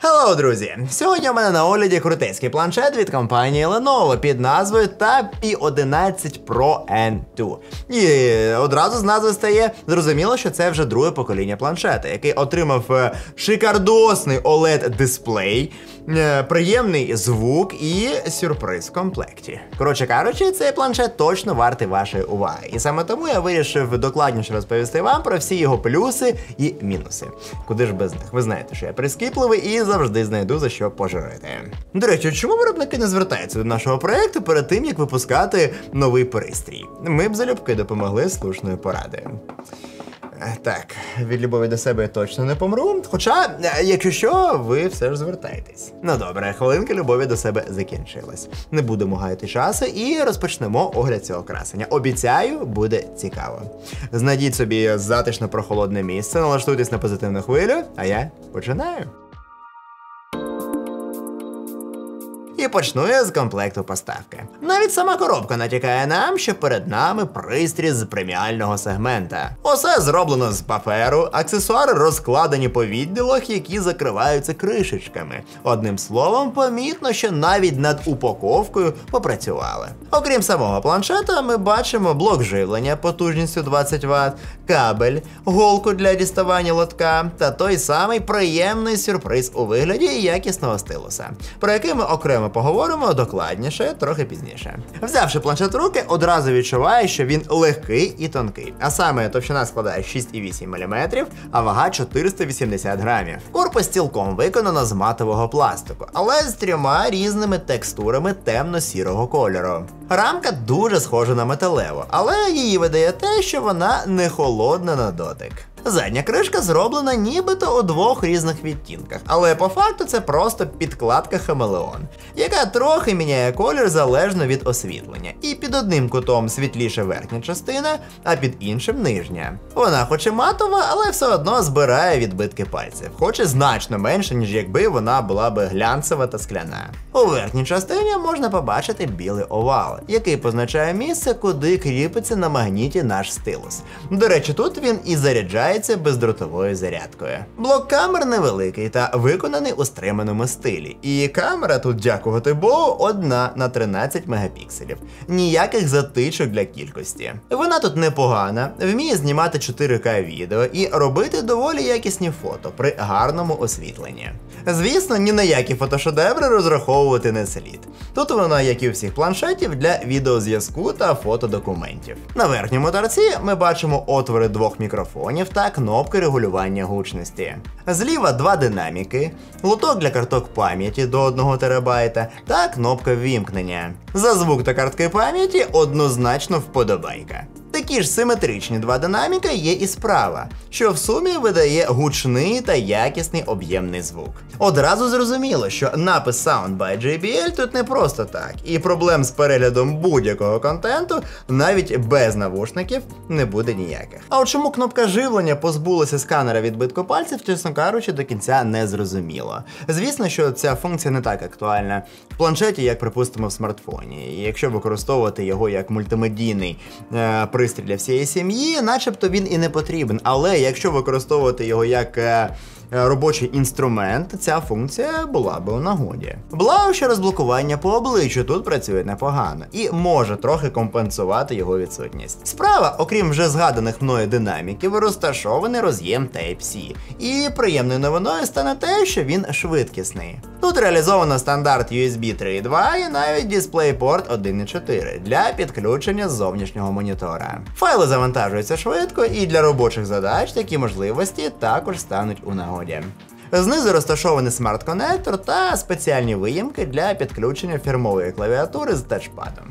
Hello, друзі! Сьогодні у мене на огляді крутецький планшет від компанії Lenovo під назвою Tab P11 Pro N2. І одразу з назви стає зрозуміло, що це вже друге покоління планшета, який отримав шикардосний OLED-дисплей, приємний звук і сюрприз в комплекті. Коротше кажучи, цей планшет точно вартий вашої уваги. І саме тому я вирішив докладніше розповісти вам про всі його плюси і мінуси. Куди ж без них? Ви знаєте, що я прискіпливий і завжди знайду за що пожарити. До речі, чому виробники не звертаються до нашого проєкту перед тим, як випускати новий пристрій? Ми б залюбки допомогли слушною порадою. Так, від любові до себе я точно не помру, хоча, якщо що, ви все ж звертайтесь. Ну добре, хвилинка любові до себе закінчилась. Не будемо гаяти часу і розпочнемо огляд цього красення. Обіцяю, буде цікаво. Знайдіть собі затишно прохолодне місце, налаштуйтесь на позитивну хвилю, а я починаю. І почну я з комплекту поставки. Навіть сама коробка натякає нам, що перед нами пристрій з преміального сегмента. Усе зроблено з паперу, аксесуари розкладені по відділах, які закриваються кришечками. Одним словом, помітно, що навіть над упаковкою попрацювали. Окрім самого планшета, ми бачимо блок живлення потужністю 20 Вт, кабель, голку для діставання лотка та той самий приємний сюрприз у вигляді якісного стилуса, про який ми окремо поговоримо докладніше трохи пізніше. Взявши планшет в руки, одразу відчуває, що він легкий і тонкий. А саме товщина складає 6,8 мм, а вага 480 грамів. Корпус цілком виконано з матового пластику, але з трьома різними текстурами темно-сірого кольору. Рамка дуже схожа на металеву, але її видає те, що вона не холодна на дотик. Задня кришка зроблена нібито у двох різних відтінках, але по факту це просто підкладка хамелеон, яка трохи міняє колір залежно від освітлення. І під одним кутом світліша верхня частина, а під іншим нижня. Вона хоч і матова, але все одно збирає відбитки пальців, хоч і значно менше, ніж якби вона була би глянцева та скляна. У верхній частині можна побачити білий овал, який позначає місце, куди кріпиться на магніті наш стилус. До речі, тут він і заряджає бездротовою зарядкою. Блок камер невеликий та виконаний у стриманому стилі. І камера тут, дякувати Богу, 1 на 13 мегапікселів. Ніяких затичок для кількості. Вона тут непогана, вміє знімати 4К відео і робити доволі якісні фото при гарному освітленні. Звісно, ні на які фотошедеври розраховувати не слід. Тут вона, як і у всіх планшетів, для відеозв'язку та фотодокументів. На верхньому торці ми бачимо отвори двох мікрофонів та кнопки регулювання гучності. Зліва 2 динаміки, лоток для карток пам'яті до 1 ТБ та кнопка ввімкнення. За звук та картки пам'яті однозначно вподобайка. Такі ж симетричні 2 динаміка є і справа, що в сумі видає гучний та якісний об'ємний звук. Одразу зрозуміло, що напис Sound by JBL тут не просто так, і проблем з переглядом будь-якого контенту навіть без навушників не буде ніяких. А от чому кнопка живлення позбулася сканера відбитку пальців, чесно кажучи, до кінця не зрозуміло. Звісно, що ця функція не так актуальна в планшеті, як, припустимо, в смартфоні. І якщо використовувати його як мультимедійний пристрій для всієї сім'ї, начебто він і не потрібен. Але якщо використовувати його як робочий інструмент, ця функція була би у нагоді. Благо, що розблокування по обличчю тут працює непогано і може трохи компенсувати його відсутність. Справа, окрім вже згаданих мною динаміків, розташований роз'єм Type-C. І приємною новиною стане те, що він швидкісний. Тут реалізовано стандарт USB 3.2 і навіть DisplayPort 1.4 для підключення зовнішнього монітора. Файли завантажуються швидко, і для робочих задач такі можливості також стануть у нагоді. Знизу розташований смарт-конектор та спеціальні виїмки для підключення фірмової клавіатури з тачпадом.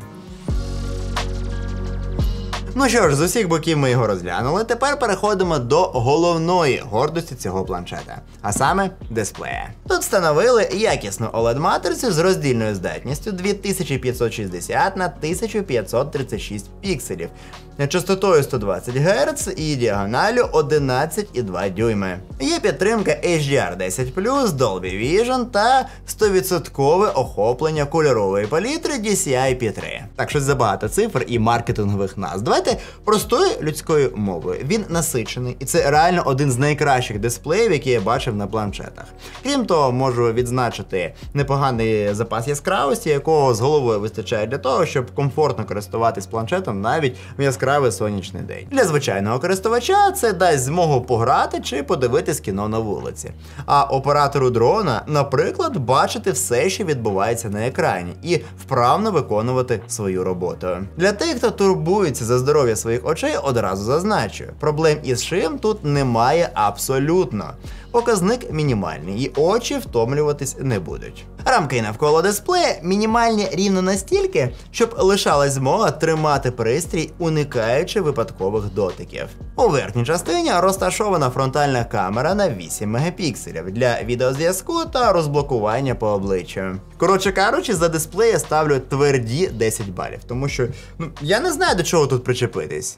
Ну що ж, з усіх боків ми його розглянули, тепер переходимо до головної гордості цього планшета, а саме дисплея. Тут встановили якісну OLED-матрицю з роздільною здатністю 2560 на 1536 пікселів, частотою 120 Гц і діагоналю 11,2 дюйми. Є підтримка HDR10+, Dolby Vision та 100% охоплення кольорової палітри DCI-P3. Так, щось забагато цифр і маркетингових назв. Давайте простою людською мовою. Він насичений, і це реально один з найкращих дисплеїв, які я бачив клавішів на планшетах. Крім того, можу відзначити непоганий запас яскравості, якого з головою вистачає для того, щоб комфортно користуватись планшетом навіть в яскравий сонячний день. Для звичайного користувача це дасть змогу пограти чи подивитись кіно на вулиці. А оператору дрона, наприклад, бачити все, що відбувається на екрані, і вправно виконувати свою роботу. Для тих, хто турбується за здоров'я своїх очей, одразу зазначу, проблем із шиєм тут немає абсолютно. Показник мінімальний, і очі втомлюватись не будуть. Рамки навколо дисплея мінімальні рівно настільки, щоб лишалась змога тримати пристрій, уникаючи випадкових дотиків. У верхній частині розташована фронтальна камера на 8 мегапікселів для відеозв'язку та розблокування по обличчю. Коротше кажучи, за дисплей я ставлю тверді 10 балів, тому що я не знаю, до чого тут причепитись.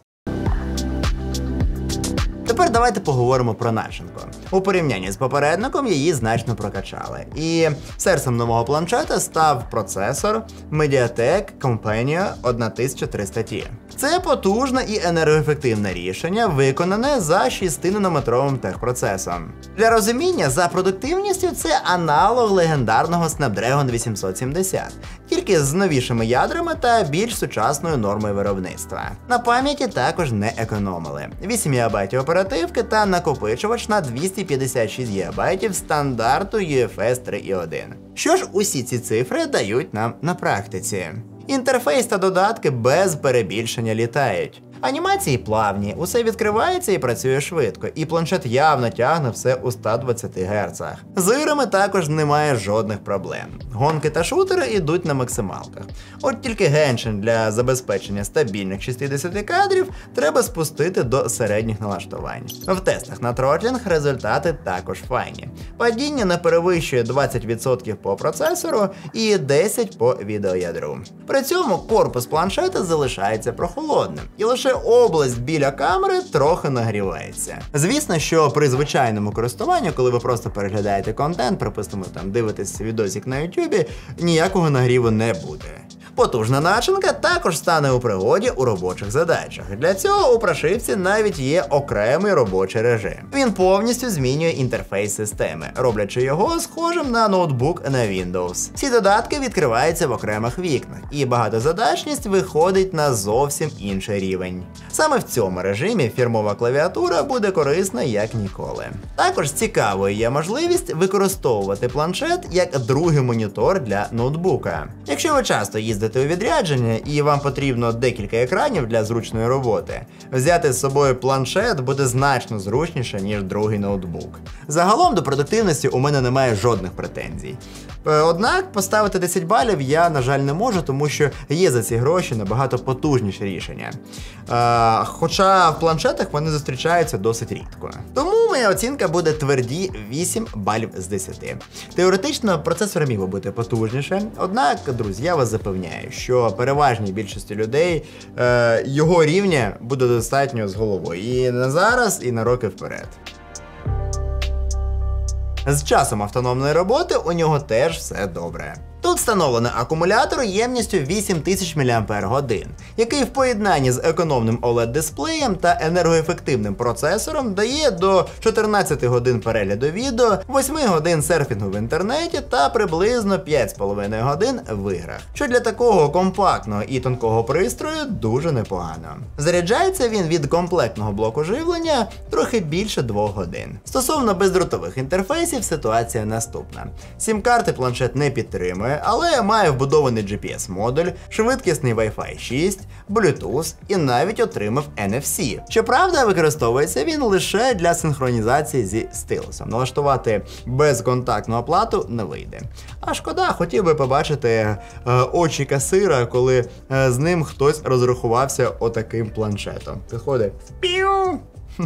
Тепер давайте поговоримо про начинку. У порівнянні з попередником її значно прокачали. І серцем нового планшета став процесор Mediatek Companion 1300T. Це потужне і енергоефективне рішення, виконане за 6-нанометровим техпроцесом. Для розуміння, за продуктивністю це аналог легендарного Snapdragon 870, тільки з новішими ядрами та більш сучасною нормою виробництва. На пам'яті також не економили. 8 ГБ оперативки та накопичувач на 256 ГБ стандарту UFS 3.1. Що ж усі ці цифри дають нам на практиці? Інтерфейс та додатки без перебільшення літають. Анімації плавні, усе відкривається і працює швидко, і планшет явно тягне все у 120 Гц. З іграми також немає жодних проблем. Гонки та шутери йдуть на максималках. От тільки Genshin для забезпечення стабільних 60 кадрів треба спустити до середніх налаштувань. В тестах на тротлінг результати також файні. Падіння не перевищує 20% по процесору і 10% по відеоядру. При цьому корпус планшета залишається прохолодним, і лише область біля камери трохи нагрівається. Звісно, що при звичайному користуванні, коли ви просто переглядаєте контент, припустимо, там дивитесь відосик на YouTube, ніякого нагріву не буде. Потужна начинка також стане у пригоді у робочих задачах. Для цього у прошивці навіть є окремий робочий режим. Він повністю змінює інтерфейс системи, роблячи його схожим на ноутбук на Windows. Ці додатки відкриваються в окремих вікнах, і багатозадачність виходить на зовсім інший рівень. Саме в цьому режимі фірмова клавіатура буде корисна як ніколи. Також цікавою є можливість використовувати планшет як другий монітор для ноутбука. Якщо ви часто їздите у відрядження і вам потрібно декілька екранів для зручної роботи, взяти з собою планшет буде значно зручніше, ніж другий ноутбук. Загалом до продуктивності у мене немає жодних претензій. Однак поставити 10 балів я, на жаль, не можу, тому що є за ці гроші набагато потужніші рішення. Хоча в планшетах вони зустрічаються досить рідко. Тому моя оцінка буде тверді 8 балів з 10. Теоретично процесор міг би бути потужніше, однак, друзі, я вас запевняю, що переважній більшості людей його рівня буде достатньо з головою і на зараз, і на роки вперед. З часом автономної роботи у нього теж все добре. Тут встановлений акумулятор ємністю 8000 мАч, який в поєднанні з економним OLED-дисплеєм та енергоефективним процесором дає до 14 годин перегляду відео, 8 годин серфінгу в інтернеті та приблизно 5,5 годин в іграх, що для такого компактного і тонкого пристрою дуже непогано. Заряджається він від комплектного блоку живлення трохи більше 2 годин. Стосовно бездротових інтерфейсів ситуація наступна. Сім-карти планшет не підтримує, але має вбудований GPS-модуль, швидкісний Wi-Fi 6, Bluetooth і навіть отримав NFC. Щоправда, використовується він лише для синхронізації зі стилусом. Налаштувати безконтактну оплату не вийде. А шкода, хотів би побачити очі касира, коли з ним хтось розрахувався отаким планшетом. Підходить. Піу!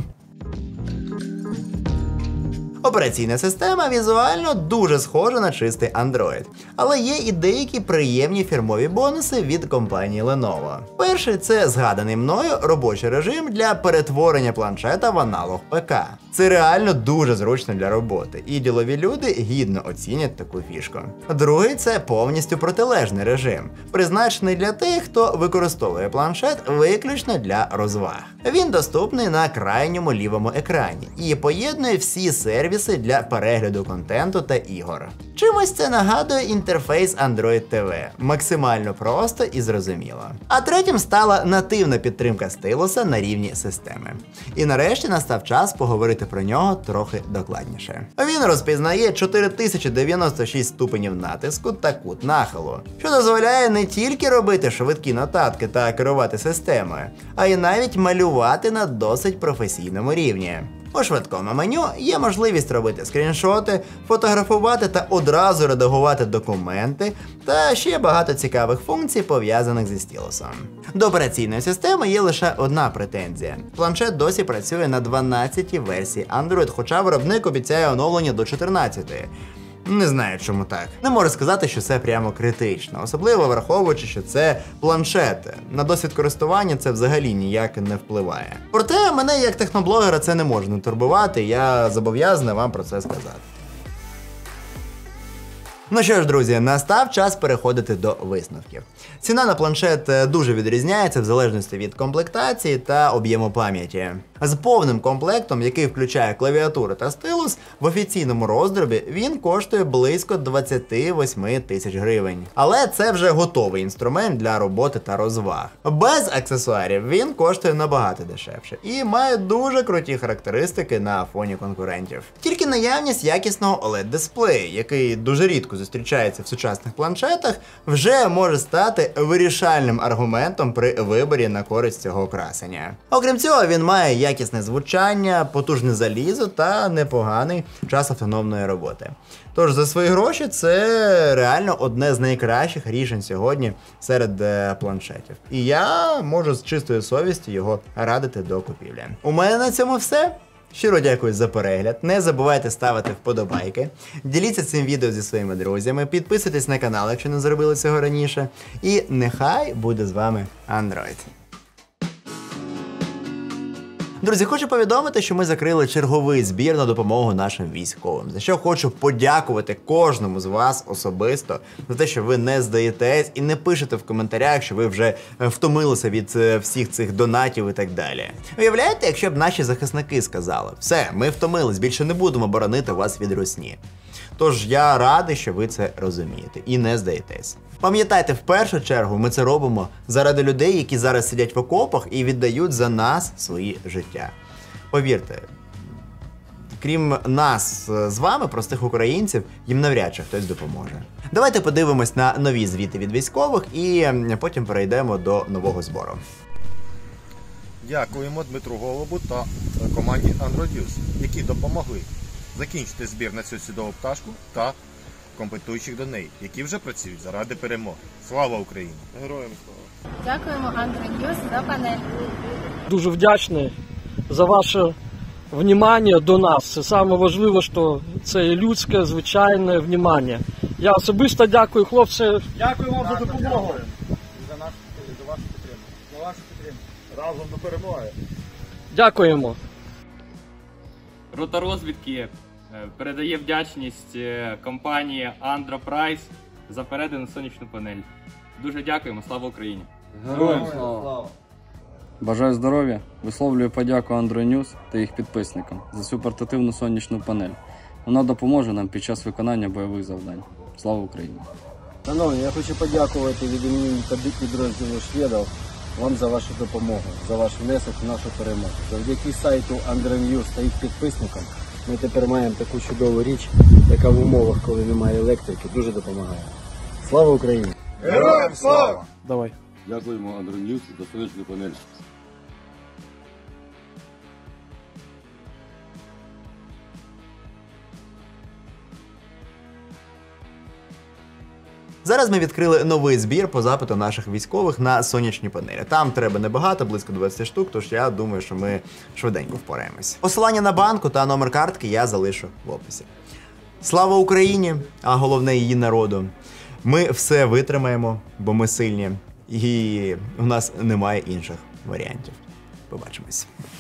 Операційна система візуально дуже схожа на чистий Android, але є і деякі приємні фірмові бонуси від компанії Lenovo. Перший – це згаданий мною робочий режим для перетворення планшета в аналог ПК. Це реально дуже зручно для роботи, і ділові люди гідно оцінять таку фішку. Другий – це повністю протилежний режим, призначений для тих, хто використовує планшет виключно для розваг. Він доступний на крайньому лівому екрані і поєднує всі сервіси для перегляду контенту та ігор. Чимось це нагадує інтерфейс Android TV, максимально просто і зрозуміло. А третім стала нативна підтримка стилуса на рівні системи. І нарешті настав час поговорити про нього трохи докладніше. Він розпізнає 4096 ступенів натиску та кут нахилу, що дозволяє не тільки робити швидкі нотатки та керувати системою, а й навіть малювати на досить професійному рівні. У швидкому меню є можливість робити скріншоти, фотографувати та одразу редагувати документи, та ще багато цікавих функцій, пов'язаних зі стілусом. До операційної системи є лише одна претензія. Планшет досі працює на 12-й версії Android, хоча виробник обіцяє оновлення до 14-ї. Не знаю, чому так. Не можу сказати, що це прямо критично, особливо враховуючи, що це планшет. На досвід користування це взагалі ніяк не впливає. Проте мене як техноблогера це не може не турбувати, я зобов'язаний вам про це сказати. Ну що ж, друзі, настав час переходити до висновків. Ціна на планшет дуже відрізняється в залежності від комплектації та об'єму пам'яті. З повним комплектом, який включає клавіатуру та стилус, в офіційному роздробі він коштує близько 28 тисяч гривень. Але це вже готовий інструмент для роботи та розваг. Без аксесуарів він коштує набагато дешевше і має дуже круті характеристики на фоні конкурентів. Тільки наявність якісного OLED-дисплею, який дуже рідко зустрічається в сучасних планшетах, вже може стати вирішальним аргументом при виборі на користь цього красення. Окрім цього, він має якісне звучання, потужне залізо та непоганий час автономної роботи. Тож за свої гроші це реально одне з найкращих рішень сьогодні серед планшетів. І я можу з чистою совістю його радити до купівлі. У мене на цьому все. Щиро дякую за перегляд, не забувайте ставити вподобайки, діліться цим відео зі своїми друзями, підписуйтесь на канал, якщо не зробили цього раніше, і нехай буде з вами Android. Друзі, хочу повідомити, що ми закрили черговий збір на допомогу нашим військовим, за що хочу подякувати кожному з вас особисто за те, що ви не здаєтесь і не пишете в коментарях, що ви вже втомилися від всіх цих донатів і так далі. Уявляєте, якщо б наші захисники сказали: все, ми втомились, більше не будемо боронити вас від русні. Тож я радий, що ви це розумієте і не здаєтесь. Пам'ятайте, в першу чергу ми це робимо заради людей, які зараз сидять в окопах і віддають за нас свої життя. Повірте, крім нас з вами, простих українців, їм навряд чи хтось допоможе. Давайте подивимось на нові звіти від військових і потім перейдемо до нового збору. Дякуємо Дмитру Голубу та команді Android, які допомогли закінчити збір на цю чудову пташку та комплектуючих до неї, які вже працюють заради перемоги. Слава Україні! Героям слава! Дякуємо Android за панель. Дуже вдячний за ваше внимання до нас. Це саме важливе, що це людське, звичайне внимання. Я особисто дякую, хлопці. Дякую вам за допомогу! За нашу підтримку, за вашу підтримку. За вашу підтримку. Разом до перемоги! Дякуємо. Рота розвідки передає вдячність компанії Androprise за передану сонячну панель. Дуже дякуємо, слава Україні! Героям слава! Бажаю здоров'я, висловлюю подяку Android News та їх підписникам за цю портативну сонячну панель. Вона допоможе нам під час виконання бойових завдань. Слава Україні! Шановні, я хочу подякувати від імені підрозділу шведів вам за вашу допомогу, за ваш внесок в нашу перемогу. Завдяки сайту Android News та їх підписникам ми тепер маємо таку чудову річ, яка в умовах, коли немає електрики, дуже допомагає. Слава Україні! Героям слава! Давай. Дякуємо Android News за сонячну панель. Зараз ми відкрили новий збір по запиту наших військових на сонячні панелі. Там треба небагато, близько 20 штук, тож я думаю, що ми швиденько впораємось. Посилання на банку та номер картки я залишу в описі. Слава Україні, а головне її народу. Ми все витримаємо, бо ми сильні, і у нас немає інших варіантів. Побачимось.